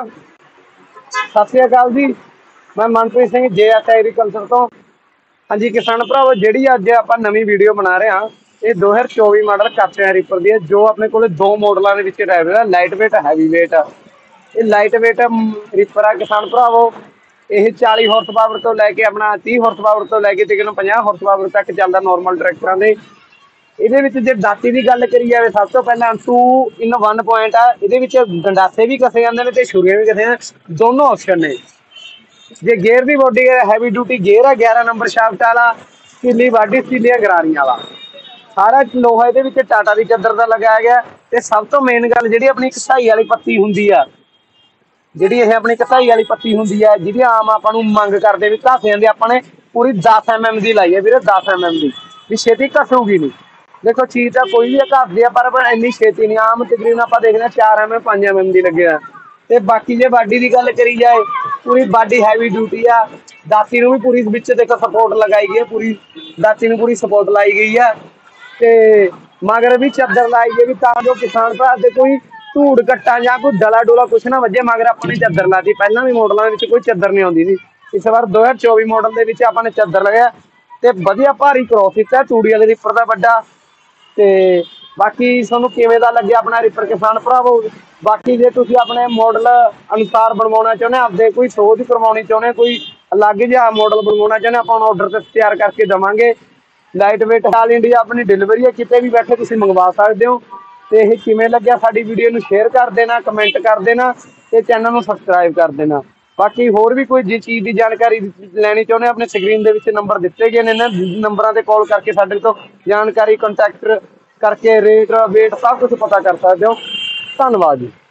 सत श्री अकाल जी। मैं मनप्रीत सिंह JS एग्रीकल्चर तो। हाँ जी किसान भरावो, जी अज आप नवी वीडियो बना रहे हैं, ये 2024 मॉडल करते हैं रिपर दी, जो अपने को दो मॉडलों के अवेलेबल है, लाइट वेट हैवी वेट। ये लाइट वेट रिपर है किसान भरावो, ये 40 हॉर्स पावर तो लैके अपना 30 हॉर्स पावर तो लैके तकरीबन 50 हॉर्स पावर तक चलता नॉर्मल ट्रैक्टरों के। ये जे दाती की गल करी जाए, सब तो पहले 2 in 1 पॉइंट आ, ये गंडासे भी कसे जाते हैं, छुरियां भी कसे हैं, दोनों ऑप्शन ने। जे गेयर की बॉडी हैवी ड्यूटी गेयर है, 11 नंबर शाफ्ट वाला, ढीली बाडी स्टीलियां गरारियां वाला, सारा लोहा ये टाटा की चादर का लगाया गया। तो सब तो मेन गल जी अपनी घसाई वाली पत्ती होंगी आ, जी अपनी घसाई वाली पत्ती होंगी है, जी आम आपू मंग करते भी घस जाती, अपने पूरी 10 mm की लाई है वीर, 10 mm की भी छेती घसूगी नहीं। देखो चीज तो कोई भी घसदी है, पर इन्नी छेती नहीं, आम तकरीबन आप देखते 4 mm 5 mm की लगे है। तो बाकी जे बाडी की गल करी जाए, पूरी बाडी हैवी ड्यूटी आ, दाती भी पूरी विच देखो सपोर्ट लगाई गई है, पूरी दाती पूरी सपोर्ट लाई गई है। तो मगर भी चादर लाई गई भी, जो किसान भरा से कोई धूड़ कट्टा या कोई डला डोला कुछ ना वजे, मगर अपने चादर लाती। पहला भी मॉडलों में कोई चादर नहीं आती थी, इस बार 2024 मॉडल के अपने चादर लगाया। तो वधिया भारी क्रॉस दिता तूड़ी वाले रिपर का बड़ा। तो बाकी थोनों किवें दा लगे अपना रिपर किसान भरावो। बाकी जे तुसीं अपने मॉडल अनुसार बनवाना चाहुंदे, आपदे कोई सोच करवानी चाहुंदे, कोई अलग जिहा मॉडल बनवाना चाहुंदे, आपां ऑर्डर ते तैयार करके देवांगे। लाइट वेट ऑल इंडिया अपनी डिलीवरी है, किते भी बैठे तुसीं मंगवा सकदे हो। तो यह किवें लग्गिया साडी वीडियो नूं शेयर कर देना, कमेंट कर देना, तो चैनल नूं सबसक्राइब कर देना। बाकी होर भी कोई जी चीज़ की जानकारी लैनी चाहुंदे, अपने स्क्रीन दे विच नंबर दिते गए ने, नंबरां ते कॉल करके साडे तो जानकारी कंटैक्ट करके रेट वेट सब कुछ पता कर सकते हो। धन्यवाद जी।